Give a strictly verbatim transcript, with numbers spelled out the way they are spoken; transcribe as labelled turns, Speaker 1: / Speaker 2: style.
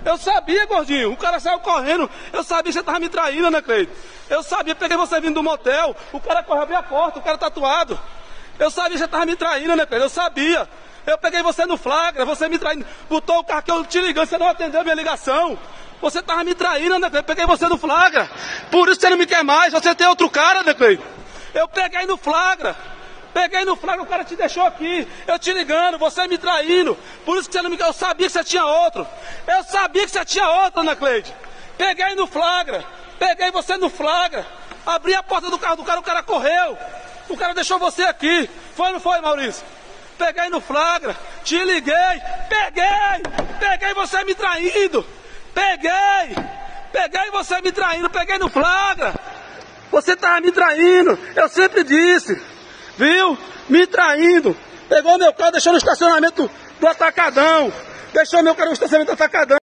Speaker 1: Eu sabia, gordinho. O cara saiu correndo. Eu sabia que você tava me traindo, né, Cleide? Eu sabia, peguei você vindo do motel. O cara correu abrir a porta, o cara tatuado. Eu sabia que você tava me traindo, né, Cleide? Eu sabia. Eu peguei você no flagra, você me traindo. Botou o carro que eu te ligando, você não atendeu a minha ligação. Você tava me traindo, né, Cleide? Eu peguei você no flagra. Por isso você não me quer mais. Você tem outro cara, né, Cleide? Eu peguei no flagra. Peguei no flagra, o cara te deixou aqui. Eu te ligando, você me traindo. Por isso que você não me quer. Eu sabia que você tinha outro. Eu sabia que você tinha outro, Ana Cleide. Peguei no flagra. Peguei você no flagra. Abri a porta do carro do cara, o cara correu. O cara deixou você aqui. Foi ou não foi, Maurício? Peguei no flagra. Te liguei. Peguei. Peguei você me traindo. Peguei. Peguei você me traindo. Peguei no flagra. Você tava me traindo. Eu sempre disse. Viu? Me traindo. Pegou meu carro, deixou no estacionamento do Atacadão. Deixou meu carro no estacionamento do Atacadão.